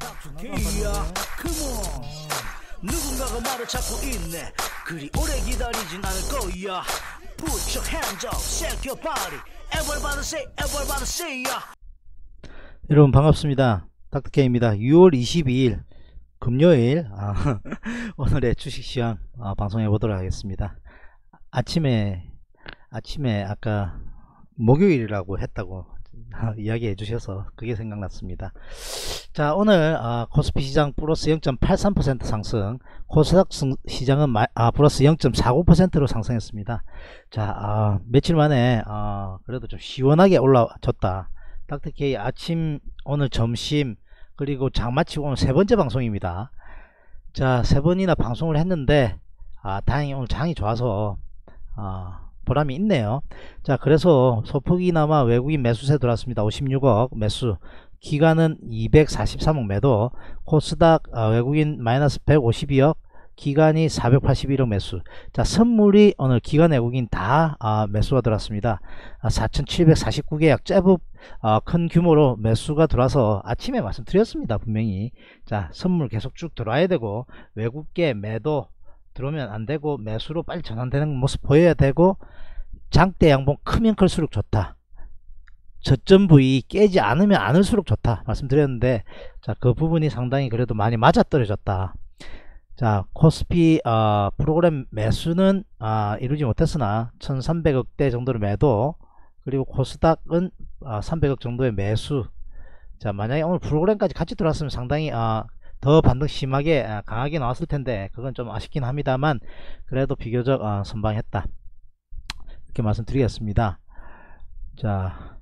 닥터케이야 컴온 누군가가 말을 찾고 있네 그리 오래 기다리진 않을 거야 Put your hands up, shake your body everybody say ya. 여러분 반갑습니다. 닥터케이입니다. 6월 22일 금요일 오늘의 주식시황 방송해 보도록 하겠습니다. 아침에 아까 목요일이라고 했다고 이야기해 주셔서 그게 생각났습니다. 자, 오늘 코스피 시장 플러스 0.83% 상승, 코스닥 시장은 플러스 0.49%로 상승했습니다. 자, 며칠 만에 그래도 좀 시원하게 올라졌다. 닥터케이 아침, 오늘 점심, 그리고 장 마치고 오늘 세 번째 방송입니다. 자, 세 번이나 방송을 했는데 다행히 오늘 장이 좋아서 보람이 있네요. 자, 그래서 소폭이나마 외국인 매수세 들어왔습니다. 56억 매수, 기간은 243억 매도, 코스닥 외국인 마이너스 152억, 기간이 481억 매수. 자, 선물이 오늘 기관 외국인 다 매수가 들어왔습니다. 4749계약 제법 큰 규모로 매수가 들어와서 아침에 말씀드렸습니다. 분명히. 자, 선물 계속 쭉 들어와야 되고 외국계 매도 들어오면 안되고 매수로 빨리 전환되는 모습 보여야 되고 장대 양봉 크면 클수록 좋다. 저점 부위 깨지 않으면 않을수록 좋다 말씀드렸는데, 자, 그 부분이 상당히 그래도 많이 맞아떨어졌다. 자, 코스피 프로그램 매수는 이루지 못했으나 1300억대 정도로 매도, 그리고 코스닥은 300억 정도의 매수. 자, 만약에 오늘 프로그램까지 같이 들어왔으면 상당히 더 반등 심하게 강하게 나왔을 텐데 그건 좀 아쉽긴 합니다만 그래도 비교적 선방했다 이렇게 말씀드리겠습니다. 자,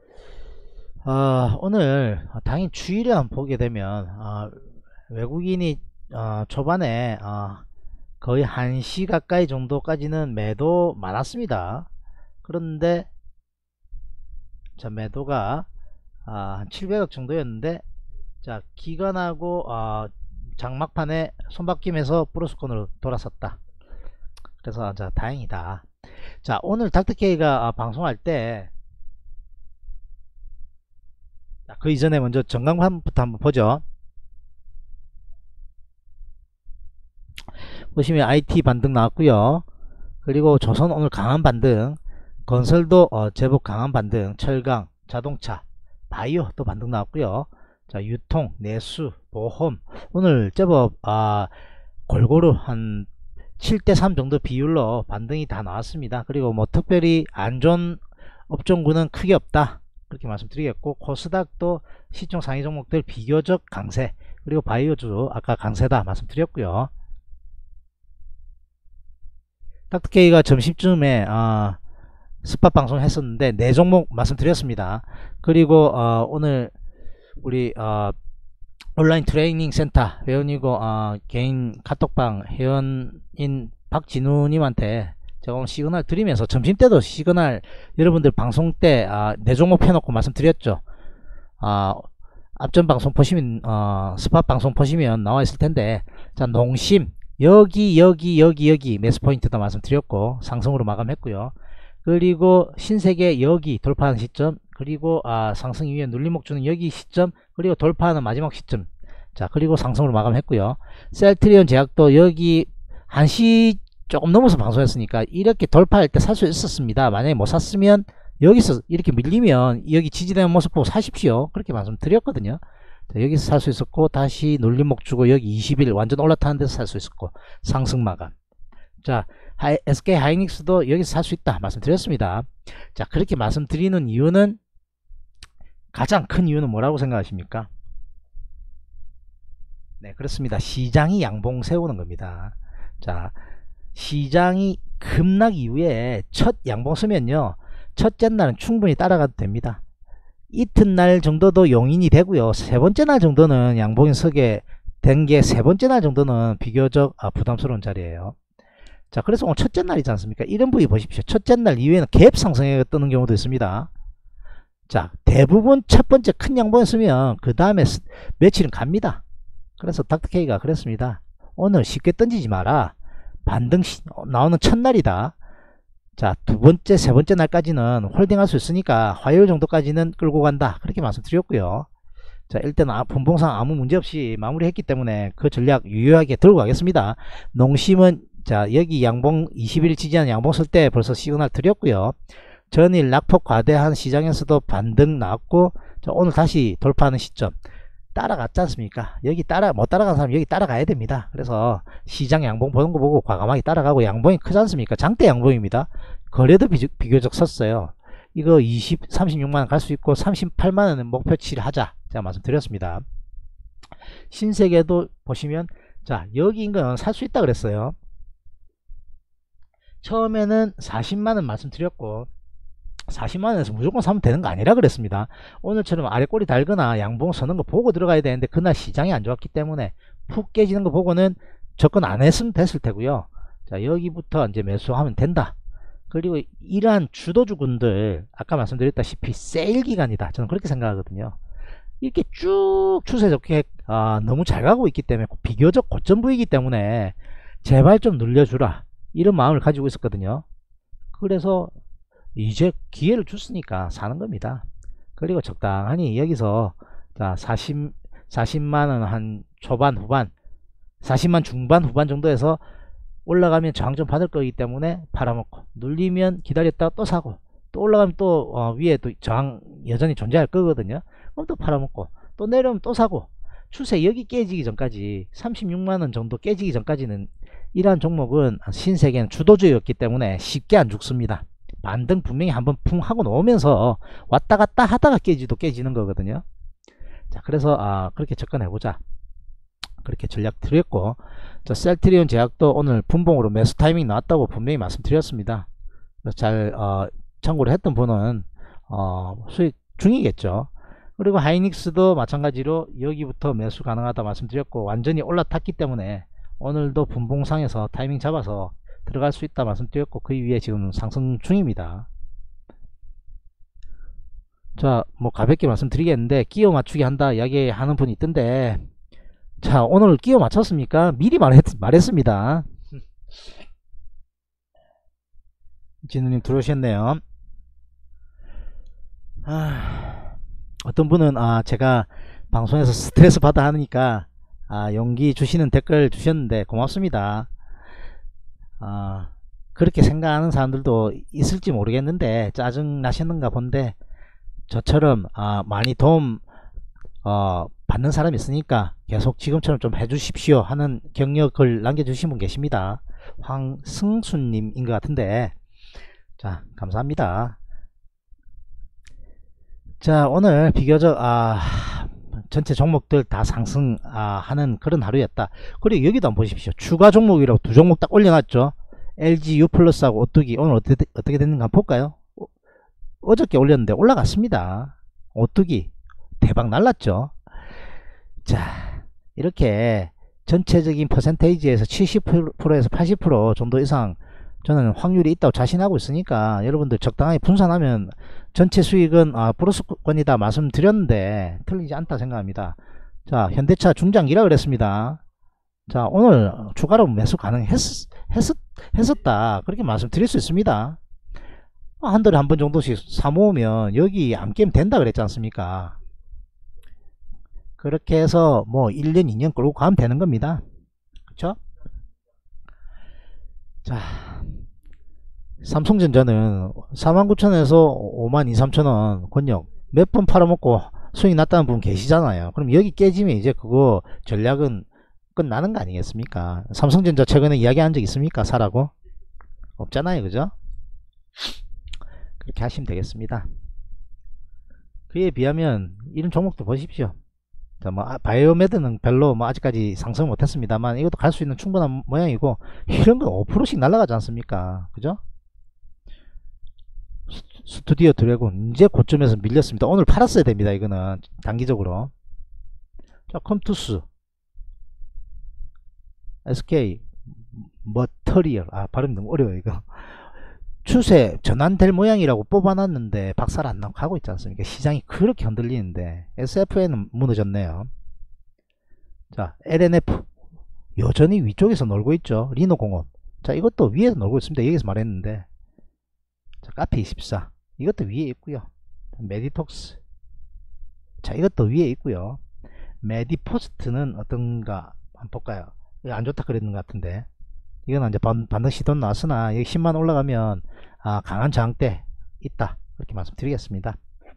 오늘 당연히 주의를 보게 되면 외국인이 초반에 거의 1시 가까이 정도까지는 매도 많았습니다. 그런데 자, 매도가 한 700억 정도였는데, 자, 기간하고 장막판에 손바뀜에서 플러스권으로 돌아섰다. 그래서 자, 다행이다. 자, 오늘 닥터케이가 방송할 때 그 이전에 먼저 전광판부터 한번 보죠. 보시면 IT 반등 나왔고요. 그리고 조선 오늘 강한 반등, 건설도 제법 강한 반등, 철강, 자동차, 바이오 또 반등 나왔고요. 자, 유통, 내수, 보험 오늘 제법 골고루 한 7대3 정도 비율로 반등이 다 나왔습니다. 그리고 뭐 특별히 안 좋은 업종군은 크게 없다 그렇게 말씀드리겠고, 코스닥도 시총 상위 종목들 비교적 강세, 그리고 바이오주 아까 강세다 말씀드렸고요. 닥터케이가 점심쯤에 스팟 방송 했었는데 4종목 말씀드렸습니다. 그리고 오늘 우리 온라인 트레이닝 센터 회원이고 개인 카톡방 회원인 박진우님한테 제가 오늘 시그널 드리면서 점심때도 시그널 여러분들 방송 때 4종목 펴놓고 말씀드렸죠. 앞전 방송 보시면 스팟 방송 보시면 나와 있을 텐데, 자, 농심 여기 매수 포인트도 말씀드렸고 상승으로 마감했고요. 그리고 신세계 여기 돌파하는 시점, 그리고 상승 이후에 눌림목 주는 여기 시점, 그리고 돌파하는 마지막 시점. 자, 그리고 상승으로 마감했고요. 셀트리온 제약도 여기 1시 조금 넘어서 방송했으니까 이렇게 돌파할 때 살 수 있었습니다. 만약에 못 샀으면 여기서 이렇게 밀리면 여기 지지되는 모습 보고 사십시오 그렇게 말씀드렸거든요. 자, 여기서 살 수 있었고 다시 눌림목 주고 여기 20일 완전 올라타는 데서 살 수 있었고 상승 마감. 자, SK 하이닉스도 여기서 살 수 있다 말씀드렸습니다. 자, 그렇게 말씀드리는 이유는, 가장 큰 이유는 뭐라고 생각하십니까? 네, 그렇습니다. 시장이 양봉 세우는 겁니다. 자, 시장이 급락 이후에 첫 양봉 쓰면요, 첫째 날은 충분히 따라가도 됩니다. 이튿날 정도도 용인이 되고요, 세 번째 날 정도는 양봉이 서게 된 게 세 번째 날 정도는 비교적 부담스러운 자리예요. 자, 그래서 오늘 첫째 날이지 않습니까? 이런 부위 보십시오. 첫째 날 이후에는 갭 상승에 뜨는 경우도 있습니다. 자, 대부분 첫 번째 큰 양봉이었으면 그 다음에 며칠은 갑니다. 그래서 닥터케이가 그랬습니다. 오늘 쉽게 던지지 마라. 반등 나오는 첫날이다. 자, 두 번째, 세 번째 날까지는 홀딩할 수 있으니까 화요일 정도까지는 끌고 간다 그렇게 말씀드렸고요. 자, 일단 분봉상 아무 문제없이 마무리했기 때문에 그 전략 유효하게 들고 가겠습니다. 농심은 자, 여기 양봉 20일 지지한 양봉 쓸 때 벌써 시그널 드렸고요. 전일 낙폭 과대한 시장에서도 반등 나왔고, 자, 오늘 다시 돌파하는 시점 따라갔지 않습니까? 여기 못 따라간 사람 여기 따라가야 됩니다. 그래서 시장 양봉 보는 거 보고 과감하게 따라가고, 양봉이 크지 않습니까? 장대 양봉입니다. 거래도 비교적 섰어요. 이거 36만원 갈 수 있고 38만원은 목표치를 하자 제가 말씀드렸습니다. 신세계도 보시면 자, 여기 인근 살 수 있다 그랬어요. 처음에는 40만원 말씀드렸고 40만원에서 무조건 사면 되는 거 아니라 그랬습니다. 오늘처럼 아래 꼬리 달거나 양봉 서는 거 보고 들어가야 되는데 그날 시장이 안 좋았기 때문에 푹 깨지는 거 보고는 접근 안 했으면 됐을 테고요. 자, 여기부터 이제 매수하면 된다. 그리고 이러한 주도주군들 아까 말씀드렸다시피 세일 기간이다, 저는 그렇게 생각하거든요. 이렇게 쭉 추세 좋게 너무 잘 가고 있기 때문에 비교적 고점 부위이기 때문에 제발 좀 늘려주라 이런 마음을 가지고 있었거든요. 그래서 이제 기회를 줬으니까 사는 겁니다. 그리고 적당하니 여기서 자 40만원 한 초반 후반 40만 중반 후반 정도에서 올라가면 저항 좀 받을 거기 때문에 팔아먹고, 눌리면 기다렸다가 또 사고, 또 올라가면 또 위에 또 저항 여전히 존재할 거거든요. 그럼 또 팔아먹고, 또 내려오면 또 사고, 추세 여기 깨지기 전까지 36만원 정도 깨지기 전까지는 이러한 종목은 신세계는 주도주였기 때문에 쉽게 안 죽습니다. 반등 분명히 한번 쿵 하고 놓으면서 왔다 갔다 하다가 깨지는 거거든요. 자, 그래서 그렇게 접근해보자, 그렇게 전략 드렸고, 자, 셀트리온 제약도 오늘 분봉으로 매수 타이밍 나왔다고 분명히 말씀드렸습니다. 잘 참고를 했던 분은 수익 중이겠죠. 그리고 하이닉스도 마찬가지로 여기부터 매수 가능하다 말씀드렸고, 완전히 올라탔기 때문에 오늘도 분봉상에서 타이밍 잡아서 들어갈 수 있다 말씀드렸고, 그 위에 지금 상승 중입니다. 자, 뭐 가볍게 말씀드리겠는데 끼워 맞추기 한다 이야기하는 분이 있던데, 자, 오늘 끼워 맞췄습니까? 미리 말했습니다. 진우님 들어오셨네요. 어떤 분은 제가 방송에서 스트레스 받아 하니까 용기 주시는 댓글 주셨는데 고맙습니다. 그렇게 생각하는 사람들도 있을지 모르겠는데 짜증 나셨는가 본데, 저처럼 많이 도움 받는 사람이 있으니까 계속 지금처럼 좀 해주십시오 하는 격려글 남겨주신 분 계십니다. 황승수님인 것 같은데, 자, 감사합니다. 자, 오늘 비교적 전체 종목들 다 상승하는 그런 하루였다. 그리고 여기도 한번 보십시오. 추가 종목이라고 두 종목 딱 올려놨죠. LG U+하고 오뚜기 오늘 어떻게 됐는가 한번 볼까요? 어저께 올렸는데 올라갔습니다. 오뚜기 대박 날랐죠. 자, 이렇게 전체적인 퍼센테이지에서 70%에서 80% 정도 이상 저는 확률이 있다고 자신하고 있으니까 여러분들 적당하게 분산하면 전체 수익은 플러스권이다 말씀드렸는데 틀리지 않다 생각합니다. 자, 현대차 중장기라 그랬습니다. 자, 오늘 추가로 매수 가능했었다 그렇게 말씀드릴 수 있습니다. 한 달에 한 번 정도씩 사모으면 여기 안 깨면 된다 그랬지 않습니까? 그렇게 해서 뭐 1년 2년 끌고 가면 되는 겁니다. 그쵸? 자, 삼성전자는 49,000원에서 52,000~53,000원 권역 몇 번 팔아먹고 수익 났다는 분 계시잖아요. 그럼 여기 깨지면 이제 그거 전략은 끝나는 거 아니겠습니까? 삼성전자 최근에 이야기한 적 있습니까? 사라고? 없잖아요. 그죠? 그렇게 하시면 되겠습니다. 그에 비하면 이런 종목도 보십시오. 자, 뭐 바이오메드는 별로 뭐 아직까지 상승 못했습니다만 이것도 갈 수 있는 충분한 모양이고, 이런 건 5%씩 날아가지 않습니까? 그죠? 스튜디오 드래곤 이제 고점에서 밀렸습니다. 오늘 팔았어야 됩니다. 이거는 단기적으로. 자, 컴투스, SK 머터리얼, 발음이 너무 어려워요 이거. 추세 전환될 모양이라고 뽑아놨는데 박살 안 나고 가고 있지 않습니까? 시장이 그렇게 흔들리는데 SFN은 무너졌네요. 자, LNF 여전히 위쪽에서 놀고 있죠. 리노공업, 자, 이것도 위에서 놀고 있습니다. 여기서 말했는데. 자, 카페24 이것도 위에 있고요. 메디톡스, 자, 이것도 위에 있고요. 메디포스트는 어떤가 한번 볼까요? 이거 안 좋다 그랬는 것 같은데, 이건 이제 반등 시도 나왔으나 여기 10만 올라가면 강한 저항대 있다, 그렇게 말씀드리겠습니다.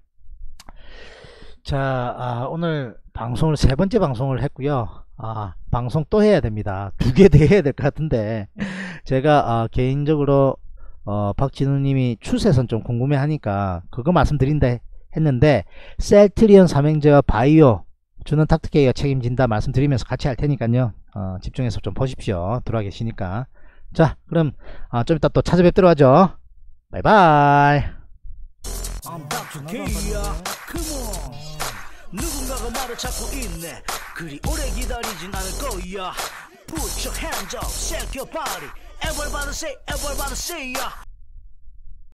자, 오늘 방송을 3번째 방송을 했고요. 방송 또 해야 됩니다. 2개 더 해야 될 것 같은데, 제가 개인적으로 박진우님이 추세선 좀 궁금해 하니까 그거 말씀드린다 했는데, 셀트리온 삼형제와 바이오 주는 닥터케이가 책임진다 말씀드리면서 같이 할 테니까요. 집중해서 좀 보십시오. 들어와 계시니까. 자, 그럼 좀 이따 또 찾아뵙도록 하죠. 바이바이. 누군가가 말을 찾고 있네. 그리 오래 기다리진 않을 거야. Put your hands up, shake your body. Everybody say, everybody say, yeah.